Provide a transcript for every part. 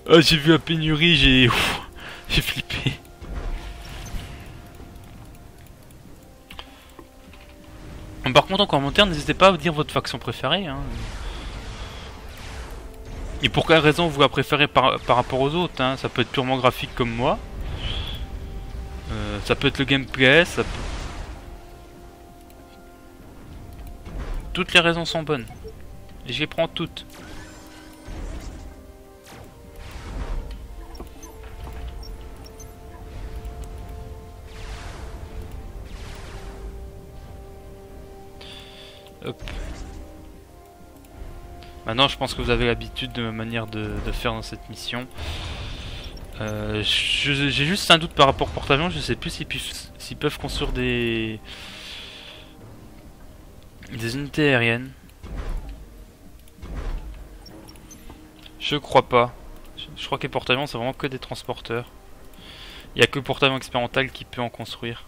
J'ai vu la pénurie, j'ai flippé. Par contre en commentaire n'hésitez pas à vous dire votre faction préférée hein. Et pour quelle raison vous la préférez par rapport aux autres hein. Ça peut être purement graphique comme moi, ça peut être le gameplay, ça peut... Toutes les raisons sont bonnes. Et je les prends toutes. Hop. Maintenant je pense que vous avez l'habitude de ma manière de faire dans cette mission. J'ai juste un doute par rapport au porte-avions, je sais plus s'ils peuvent construire des unités aériennes. Je crois pas. Je crois que les porte-avions c'est vraiment que des transporteurs. Il n'y a que le porte-avions expérimental qui peut en construire.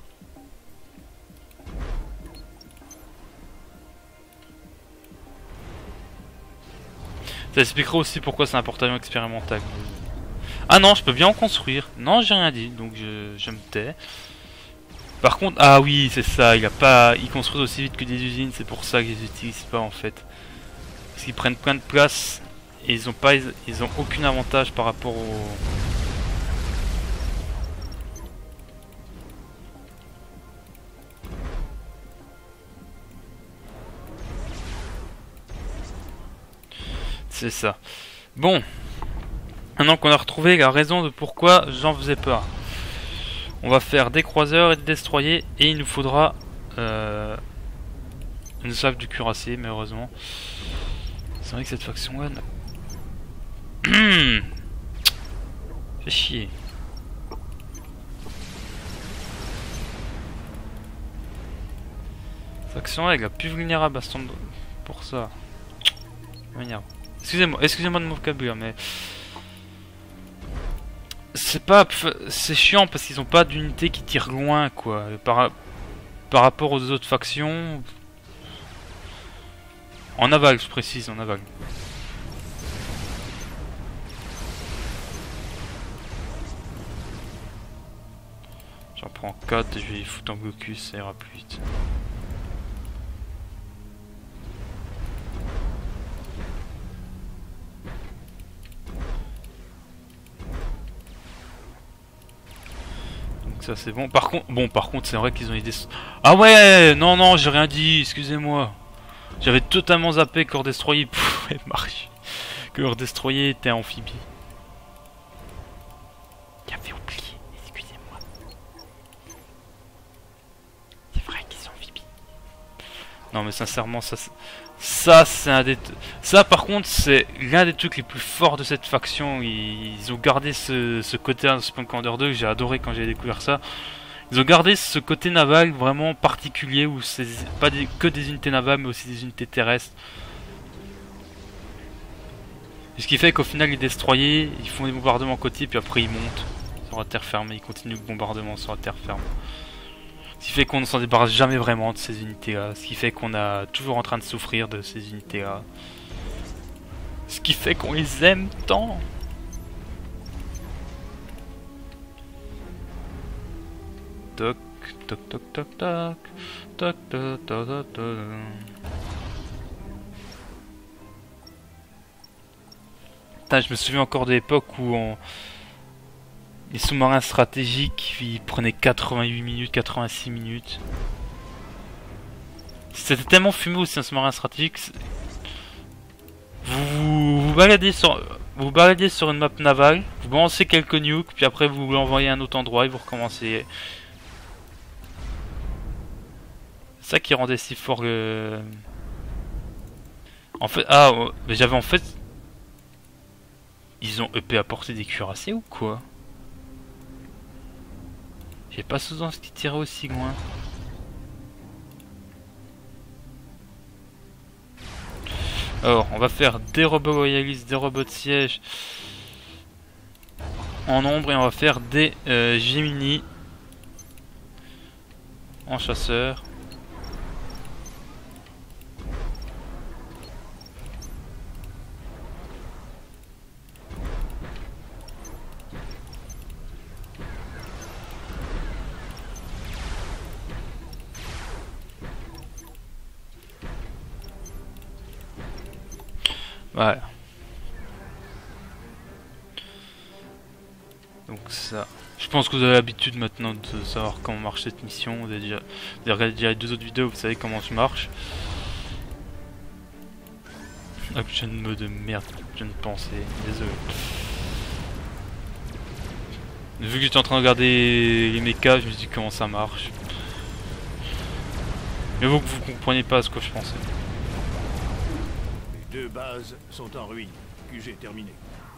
Ça expliquera aussi pourquoi c'est un porte-avions expérimental. Ah non, je peux bien en construire. Non, j'ai rien dit, donc je me tais. Par contre, ah oui, c'est ça, ils construisent aussi vite que des usines, c'est pour ça qu'ils les utilisent pas en fait. Parce qu'ils prennent plein de place et ils ont aucun avantage par rapport au... C'est ça. Bon. Maintenant qu'on a retrouvé la raison de pourquoi j'en faisais pas. On va faire des croiseurs et des destroyers et il nous faudra une salve du cuirassé, malheureusement. C'est vrai que cette faction là fait chier. Faction avec la plus vulnérable à ce temps pour ça. Excusez-moi de mon vocabulaire, mais c'est chiant parce qu'ils ont pas d'unité qui tire loin quoi. Par rapport aux autres factions, en aval, je précise, en aval. J'en prends 4 et je vais les foutre en blocus, ça ira plus vite. Ça c'est bon. Par contre, c'est vrai qu'ils ont des... Ah ouais, non, j'ai rien dit, excusez-moi. J'avais totalement zappé que leur destroyer pouvait marcher. Que leur destroyer était amphibie. J'avais oublié, excusez-moi. C'est vrai qu'ils sont amphibies. Non mais sincèrement, ça c'est un des... Ça par contre c'est l'un des trucs les plus forts de cette faction. Ils ont gardé ce côté dans Spawn Commander 2 que j'ai adoré quand j'ai découvert ça. Ils ont gardé ce côté naval vraiment particulier où c'est pas que des unités navales mais aussi des unités terrestres. Et ce qui fait qu'au final les destroyers ils font des bombardements côtiers puis après ils montent sur la terre ferme et ils continuent le bombardement sur la terre ferme. Ce qui fait qu'on ne s'en débarrasse jamais vraiment de ces unités là. Ce qui fait qu'on est toujours en train de souffrir de ces unités là. Ce qui fait qu'on les aime tant. Toc, toc, toc, toc, toc, toc, toc, toc, toc, toc. Putain, je me souviens encore de l'époque où les sous-marins stratégiques ils prenaient 88 minutes, 86 minutes. C'était tellement fumé aussi un sous-marin stratégique. Vous baladez sur une map navale, vous balancez quelques nukes, puis après vous l'envoyez à un autre endroit et vous recommencez. C'est ça qui rendait si fort le... En fait, mais j'avais en fait... Ils ont EP apporté des cuirassés ou quoi? J'ai pas souvent ce qui tirait aussi loin. Alors, on va faire des robots loyalistes, des robots de siège en nombre et on va faire des Gemini en chasseur. Voilà. Donc ça. Je pense que vous avez l'habitude maintenant de savoir comment marche cette mission. Vous avez regardé déjà les 2 autres vidéos, vous savez comment ça marche. Action mode de merde, je ne pensais, désolé. Vu que j'étais en train de regarder les mechas, je me suis dit comment ça marche. Mais vous comprenez pas ce que je pensais. Les 2 bases sont en ruine. QG terminé.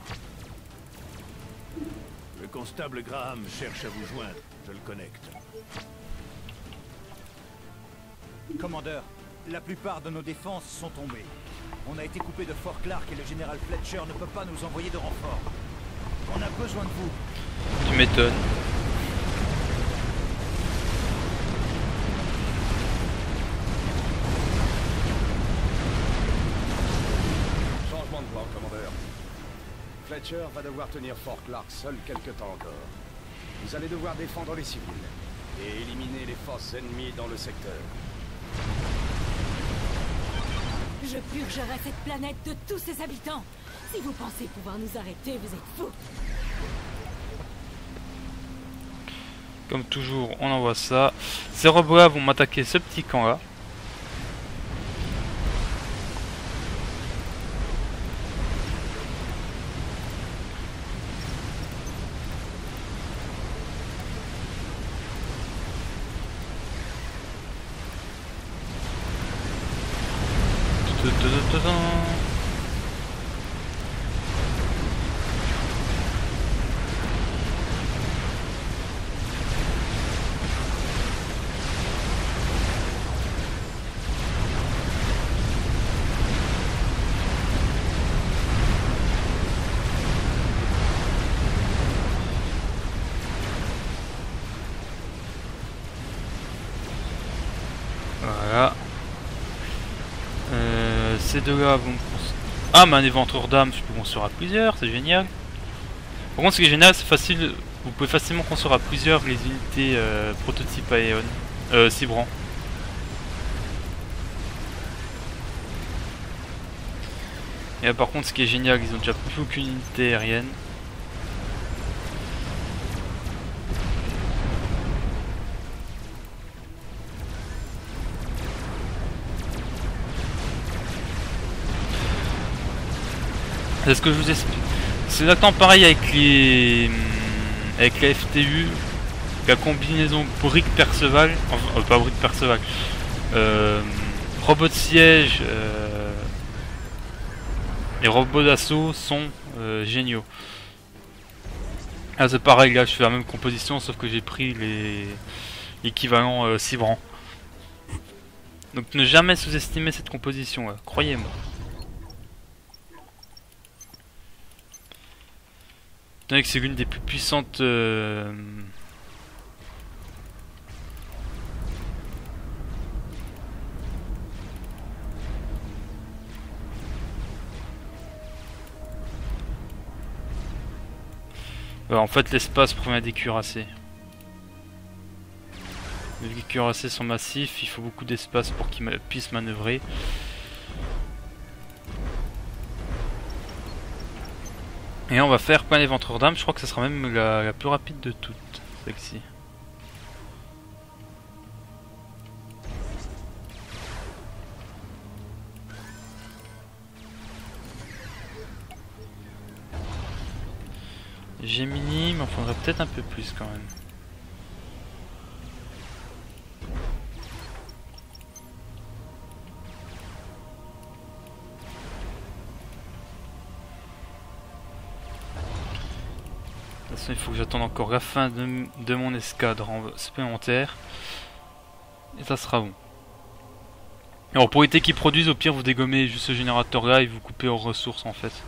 Le constable Graham cherche à vous joindre. Je le connecte. Commandeur, la plupart de nos défenses sont tombées. On a été coupé de Fort Clark et le général Fletcher ne peut pas nous envoyer de renfort. On a besoin de vous. Tu m'étonnes. Changement de plan, commandeur. Fletcher va devoir tenir Fort Clark seul quelque temps encore. Vous allez devoir défendre les civils et éliminer les forces ennemies dans le secteur. Je purgerai cette planète de tous ses habitants. Si vous pensez pouvoir nous arrêter, vous êtes fous. Comme toujours, on envoie ça. Ces robots-là vont m'attaquer ce petit camp-là. Voilà. Ces deux-là vont... Ah, mais un éventreur d'âme, je peux construire à plusieurs, c'est génial. Par contre, ce qui est génial, c'est facile. Vous pouvez facilement construire à plusieurs les unités prototype Aeon. Cibran. Et là, par contre, ce qui est génial, ils ont déjà plus aucune unité aérienne. C'est ce que je vous explique. C'est exactement pareil avec la FTU, la combinaison Brick Perceval, enfin pas Brick Perceval, robot de siège et robots d'assaut sont géniaux. Là c'est pareil, là je fais la même composition sauf que j'ai pris l'équivalent Cibran. Donc ne jamais sous-estimer cette composition, croyez-moi. C'est l'une des plus puissantes en fait l'espace provient des cuirassés. Les cuirassés sont massifs, il faut beaucoup d'espace pour qu'ils puissent manœuvrer. Et on va faire plein d'éventreurs d'âme, je crois que ce sera même la plus rapide de toutes, celle-ci. Gemini, mais il en faudrait peut-être un peu plus quand même. Il faut que j'attende encore la fin de mon escadre supplémentaire. Et ça sera bon. Alors pour éviter qu'ils produisent, au pire vous dégommez juste ce générateur là et vous coupez aux ressources en fait.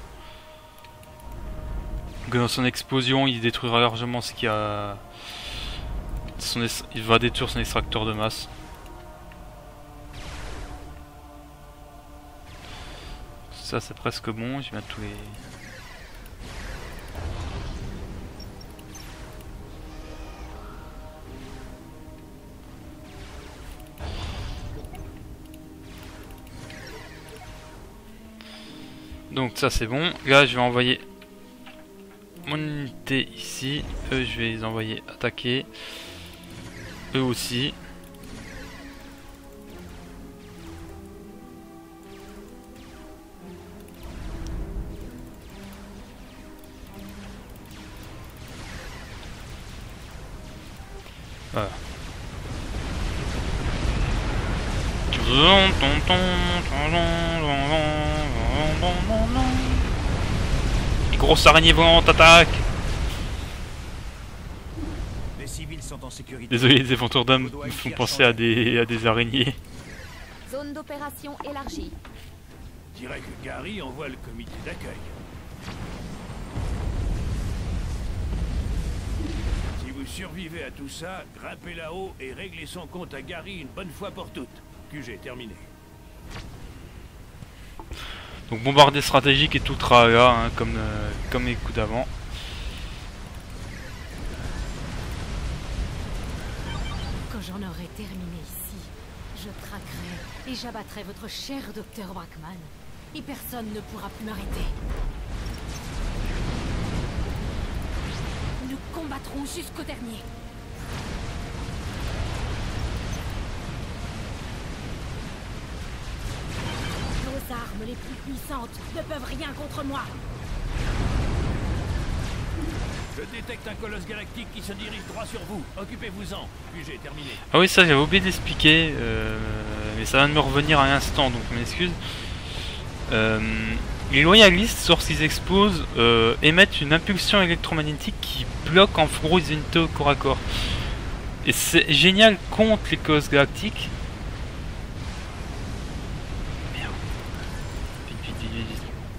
Donc dans son explosion il détruira largement ce qu'il y a... Il va détruire son extracteur de masse. Ça c'est presque bon, je vais mettre tous les... Donc ça c'est bon. Là je vais envoyer mon unité ici. Eux je vais les envoyer attaquer. Eux aussi. Voilà. Les grosses araignées volantes attaquent. Les civils sont en sécurité. Désolé, les éventures d'âme me font penser à des araignées. Zone d'opération élargie. Dirais que Gary envoie le comité d'accueil. Si vous survivez à tout ça, grimpez là-haut et réglez son compte à Gary une bonne fois pour toutes. QG terminé. Donc bombarder stratégique et tout le tralala, hein, comme les coups d'avant. Quand j'en aurai terminé ici, je traquerai et j'abattrai votre cher docteur Brackman. Et personne ne pourra plus m'arrêter. Nous combattrons jusqu'au dernier. Nos armes les plus puissantes ne peuvent rien contre moi. Je détecte un colosse galactique qui se dirige droit sur vous. Occupez-vous-en. QG terminé. Ah oui, ça j'avais oublié d'expliquer, mais ça vient de me revenir à l'instant, donc je m'excuse. Les loyalistes, lorsqu'ils explosent, émettent une impulsion électromagnétique qui bloque en gros les unités au corps à corps. Et c'est génial contre les colosses galactiques. Merde. Vite, vite, vite,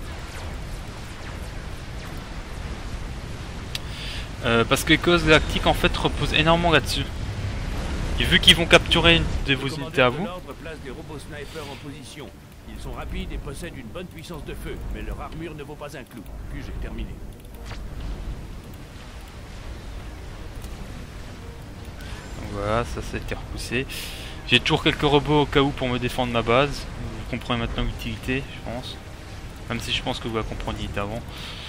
vite. Parce que les colosses galactiques en fait reposent énormément là-dessus. Et vu qu'ils vont capturer une de vos unités à vous. L'ordre place des robots snipers en position. Ils sont rapides et possèdent une bonne puissance de feu, mais leur armure ne vaut pas un clou. QG terminé. Donc voilà, ça a été repoussé. J'ai toujours quelques robots au cas où pour me défendre ma base. Vous comprenez maintenant l'utilité, je pense. Même si je pense que vous la comprendiez avant.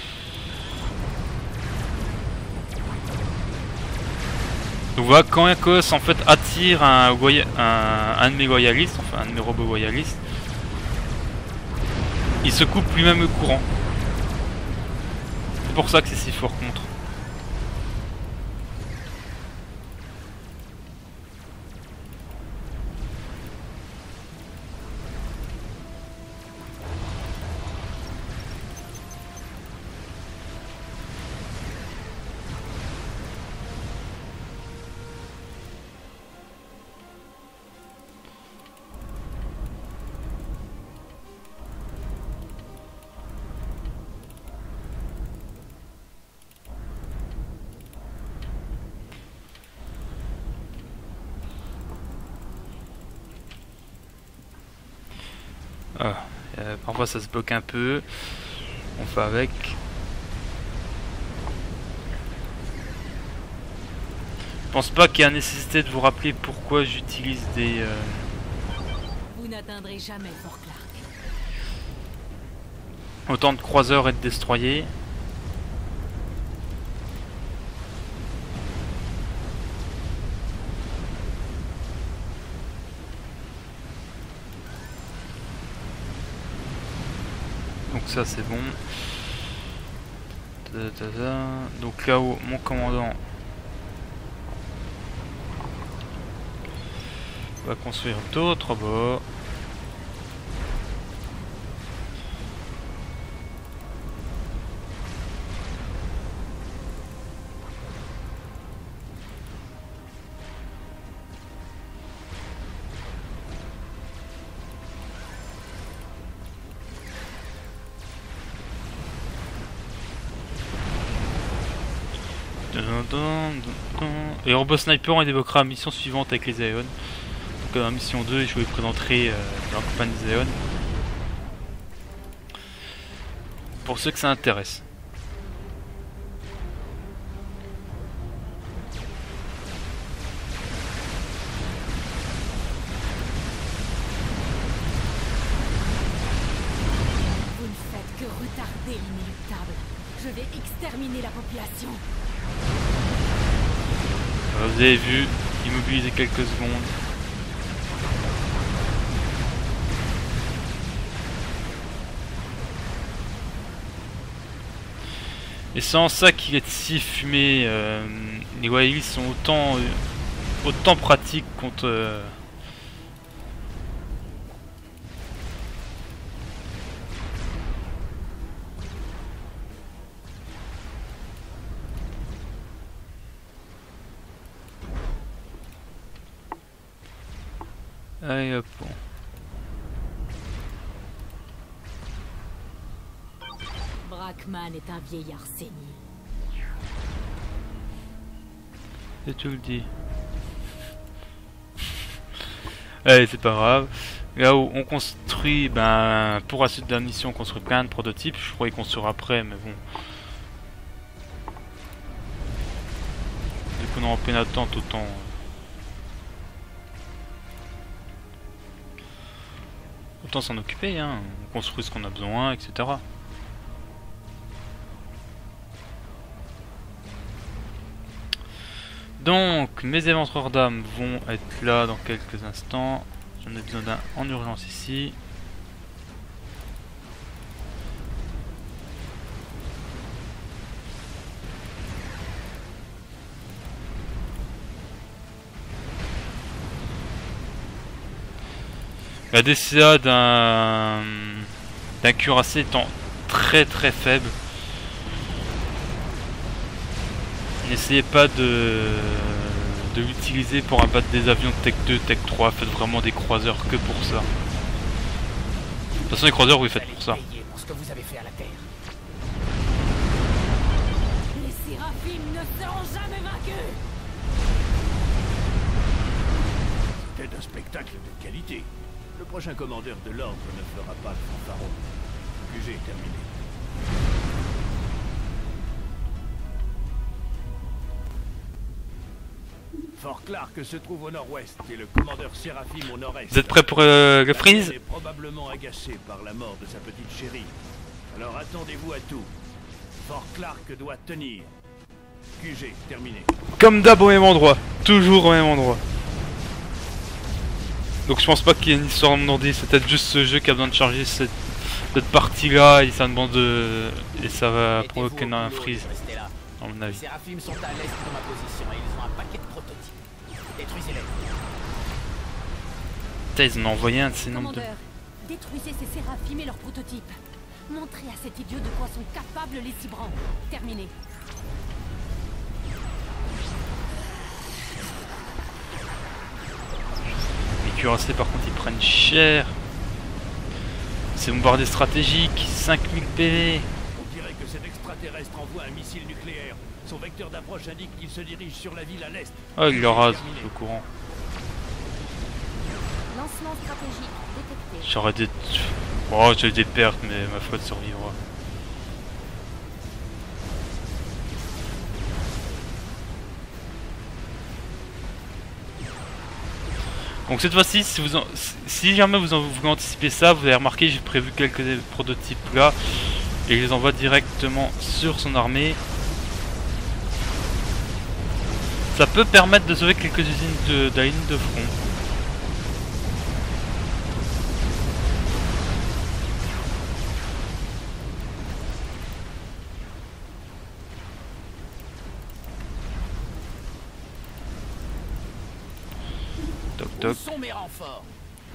Donc voilà, quand un colosse en fait attire un de mes loyalistes, enfin un de mes robots loyalistes, il se coupe lui-même le courant. C'est pour ça que c'est si fort contre. Ah, parfois ça se bloque un peu. On fait avec. Je pense pas qu'il y a nécessité de vous rappeler pourquoi j'utilise des... Vous n'atteindrez jamais Fort Clark. autant de croiseurs et de destroyers. Donc ça c'est bon. Donc là-haut, mon commandant va construire d'autres robots. Et le robot sniper, on évoquera la mission suivante avec les Aeon. Donc la mission 2, je vous les présenterai dans la compagnie des Aeon. Pour ceux que ça intéresse. Vous ne faites que l'inéluctable. Je vais exterminer la population. Vous avez vu, immobiliser quelques secondes. Et sans ça qu'il est si fumé, les Wily sont autant pratiques contre... Allez hop. Brackman est un vieillard sénile. Et tu le dis. Allez, c'est pas grave. Là où on construit, ben, pour la suite de la mission, on construit plein de prototypes. Je croyais construire après, mais bon. Dès qu'on est en pleine attente, autant. Autant s'en occuper, hein. On construit ce qu'on a besoin, etc. Donc, mes éventreurs d'âmes vont être là dans quelques instants. J'en ai besoin d'un en urgence ici. La DCA d'un cuirassé étant très faible. N'essayez pas de l'utiliser pour abattre des avions de Tech 2, Tech 3, faites vraiment des croiseurs que pour ça. De toute façon les croiseurs vous les faites pour ça. Pour ce que vous avez fait à la Terre. Les Séraphim ne seront jamais vaincus. C'est un spectacle de qualité. Le prochain commandeur de l'ordre ne fera pas le fanfaron. QG est terminé. Fort Clark se trouve au nord-ouest et le commandeur Séraphim au nord-est. Vous êtes prêts pour le freeze? Il est probablement agacé par la mort de sa petite chérie. Alors attendez-vous à tout. Fort Clark doit tenir. QG terminé. Comme d'hab au même endroit, toujours au même endroit. Donc je pense pas qu'il y ait une histoire de c'est peut-être juste ce jeu qui a besoin de charger cette partie là et ça demande de... et ça va provoquer un freeze à mon avis. Les Séraphim sont à l'est de ma position et ils ont un paquet de prototypes. Détruisez-les. Putain, ils en ont envoyé un de ces nombres de... Commandeur, détruisez ces Séraphim et leurs prototypes. Montrez à cet idiot de quoi sont capables les Cibrans. Terminé. Les cuirassés par contre ils prennent cher. C'est bombardé stratégique, 5000 PV. On dirait que cet extraterrestre envoie un missile nucléaire. Son vecteur d'approche indique qu'il se dirige sur la ville à l'est. Ah il le rase, au courant. Lancement stratégique détecté. J'aurais des... Oh j'ai des pertes mais ma flotte survivra. Donc cette fois-ci, si jamais vous voulez anticiper ça, vous avez remarqué, j'ai prévu quelques prototypes là et je les envoie directement sur son armée. Ça peut permettre de sauver quelques usines de la ligne de front. Où sont mes renforts?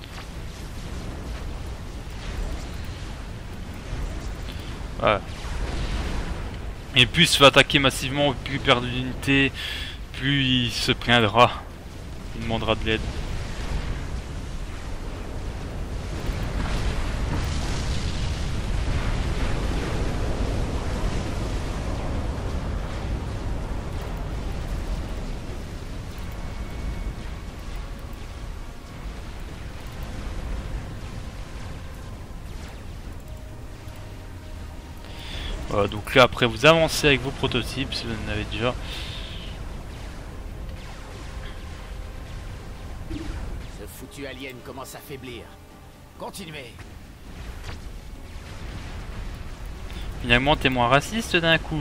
Ouais. Et plus il se fait attaquer massivement, plus il perd d'unités, plus il se plaindra. Il demandera de l'aide. Voilà, donc là après vous avancez avec vos prototypes si vous en avez déjà. Ce foutu alien commence à faiblir. Continuez. Finalement, t'es moins raciste d'un coup.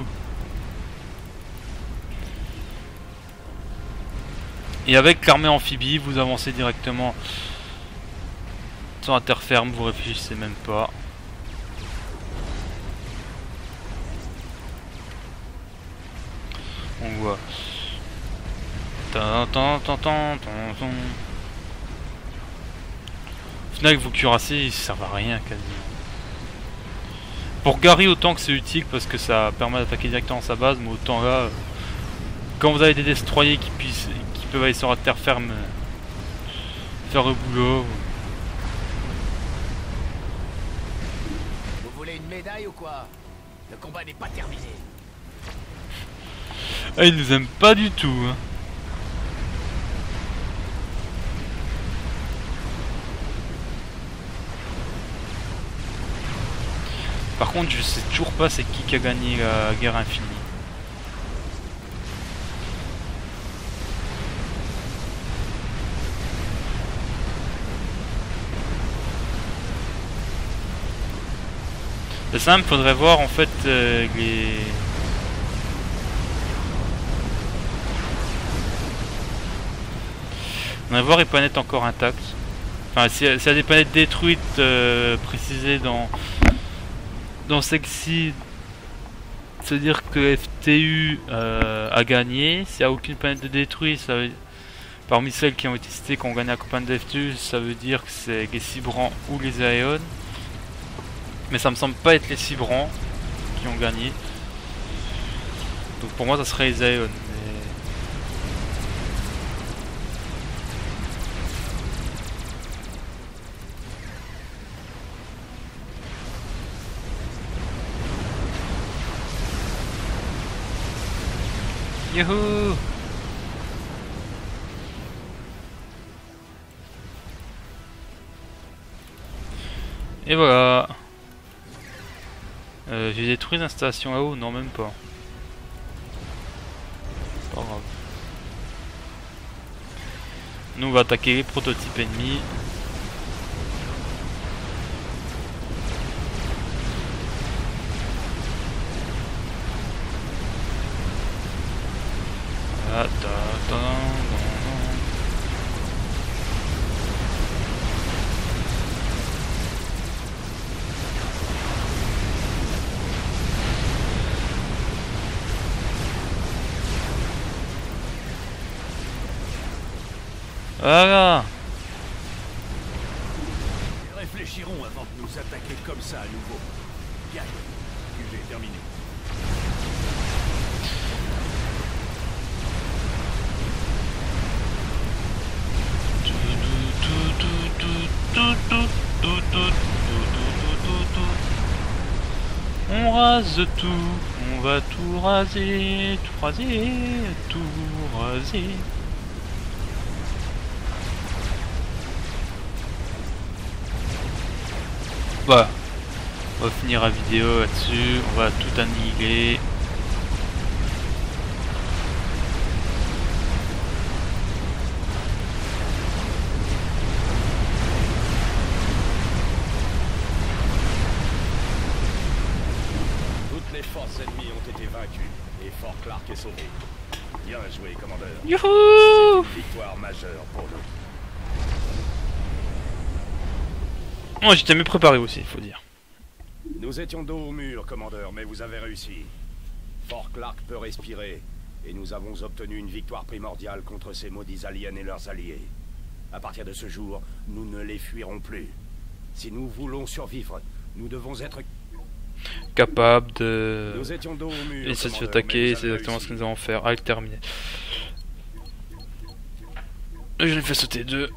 Et avec l'armée amphibie, vous avancez directement sur la terre ferme, vous réfléchissez même pas. On voit. Au final, vos cuirassés, ils servent à rien quasiment. Pour Gary, autant que c'est utile parce que ça permet d'attaquer directement sa base, mais autant là, quand vous avez des destroyers qui peuvent aller sur la terre ferme, faire le boulot. Vous voulez une médaille ou quoi? Le combat n'est pas terminé. Ah, ils nous aiment pas du tout. Hein. Par contre, je sais toujours pas c'est qui a gagné la guerre infinie. C'est simple, faudrait voir en fait les... On va voir les planètes encore intactes. Enfin, s'il y a des planètes détruites précisées dans celle-ci, c'est-à-dire que FTU a gagné. S'il n'y a aucune planète de détruite, ça veut... parmi celles qui ont été citées qui ont gagné la campagne de FTU, ça veut dire que c'est les Cybrans ou les Aeon. Mais ça me semble pas être les Cybrans qui ont gagné. Donc pour moi ça serait les Aeon. Youhou! Et voilà. J'ai détruit l'installation là-haut? Non, même pas. Pas grave. Nous on va attaquer les prototypes ennemis. Voilà. Réfléchirons avant de nous attaquer comme ça à nouveau. Bien, j'ai terminé. On rase tout, on va tout raser, tout raser, tout raser. Voilà, on va finir la vidéo là-dessus, on va tout annihiler. Toutes les forces ennemies ont été vaincues et Fort Clark est sauvé. Bien joué, commandeur. Youhou! C'est une victoire majeure pour nous. Moi j'étais mieux préparé aussi, il faut dire. Nous étions dos au mur, commandeur, mais vous avez réussi. Fort Clark peut respirer, et nous avons obtenu une victoire primordiale contre ces maudits aliens et leurs alliés. À partir de ce jour, nous ne les fuirons plus. Si nous voulons survivre, nous devons être Capable de... Nous étions dos au mur, Et ça se fait commandeur, attaquer, mais c'est nous exactement avons ce que réussi. nous allons faire. Allez, terminé. Je l'ai fait sauter 2.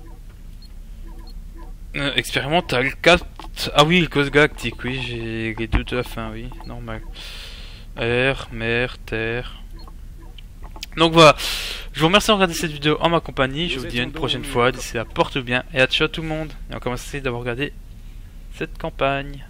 Expérimental 4. Ah oui, le cause galactique, oui, j'ai les deux de la fin, oui, normal. Air, mer, terre. Donc voilà, je vous remercie de regarder cette vidéo en ma compagnie. Je vous dis à une prochaine fois. D'ici là, porte bien et à ciao tout le monde. Et on commence d'avoir regardé cette campagne.